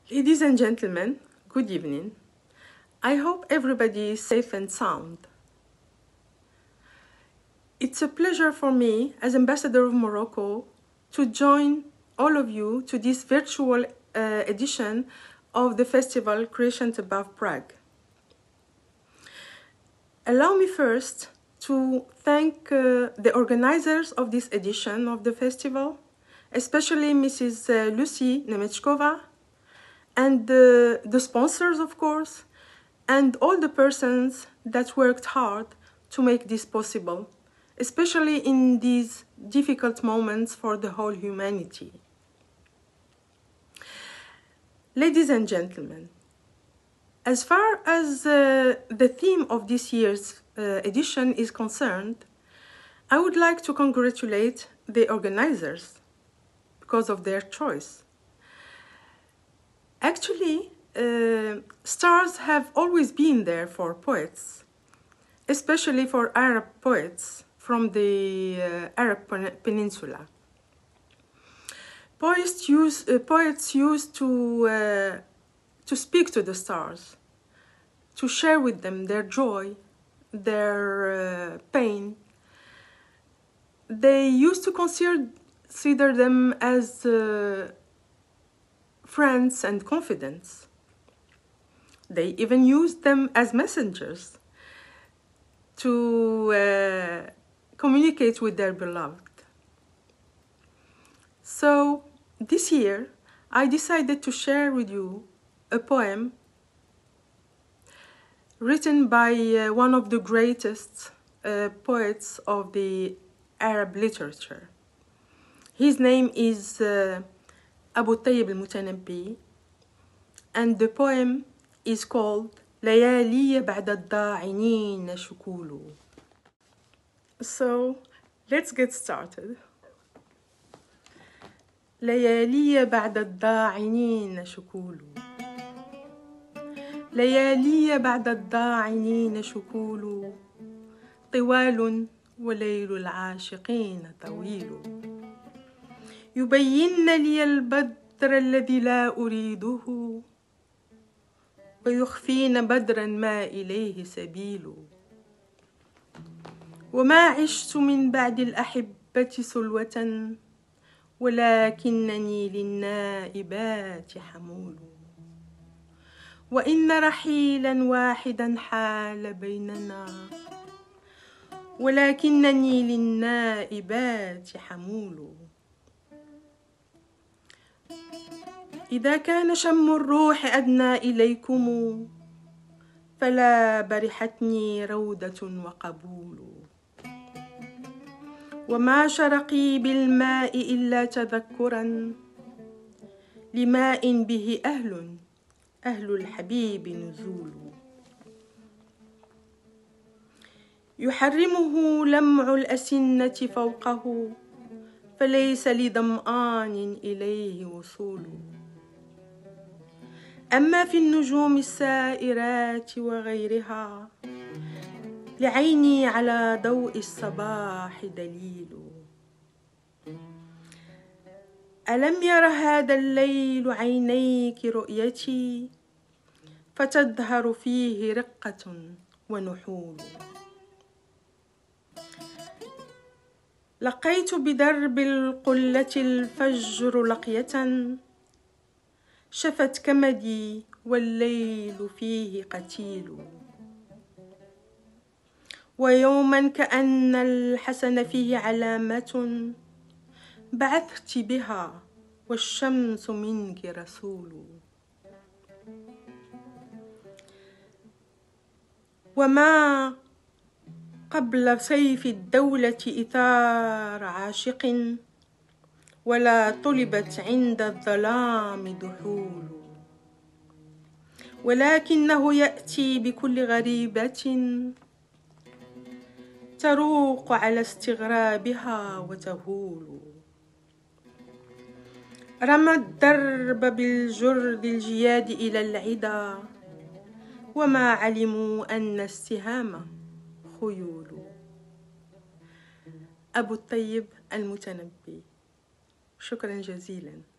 Ladies and gentlemen, good evening. I hope everybody is safe and sound. It's a pleasure for me, as Ambassador of Morocco, to join all of you to this virtual edition of the festival Creations Above Prague. Allow me first to thank the organizers of this edition of the festival, especially Mrs. Lucy Nemechkova, and the sponsors, of course, and all the persons that worked hard to make this possible, especially in these difficult moments for the whole humanity. Ladies and gentlemen, as far as the theme of this year's edition is concerned, I would like to congratulate the organizers because of their choice. Actually, stars have always been there for poets, especially for Arab poets from the Arab Peninsula. Poets used to speak to the stars, to share with them their joy, their pain. They used to consider them as friends and confidants. They even used them as messengers to communicate with their beloved. So this year, I decided to share with you a poem written by one of the greatest poets of the Arab literature. His name is Abu Tayyib al-Mutanabbi, and the poem is called ليالي بعد الضاعنين شكول. So let's get started. ليالي بعد الضاعنين شكول، ليالي بعد الضاعنين شكول، طوال وليل العاشقين طويل، يبين لي البدر الذي لا أريده، ويخفين بدرا ما إليه سبيل، وما عشت من بعد الأحبة سلوة، ولكنني للنائبات حمول، وإن رحيلا واحدا حال بيننا، ولكنني للنائبات حمول، إذا كان شم الروح أدنى إليكم، فلا برحتني رودة وقبول، وما شرقي بالماء إلا تذكرا، لماء به أهل الحبيب نزول، يحرمه لمع الأسنة فوقه، فليس لظمآن إليه وصول، أما في النجوم السائرات وغيرها، لعيني على ضوء الصباح دليل، ألم ير هذا الليل عينيك رؤيتي، فتظهر فيه رقة ونحول، لقيت بدرب القلة الفجر لقية، شفت كمدي والليل فيه قتيل، ويوما كأن الحسن فيه علامة، بعثت بها والشمس منك رسول، وما قبل سيف الدولة إثار عاشق، ولا طلبت عند الظلام دحول، ولكنه يأتي بكل غريبة، تروق على استغرابها وتهول، رمى الدرب بالجرد الجياد إلى العدا، وما علموا أن السهام خيول. أبو الطيب المتنبي. شكرا جزيلا.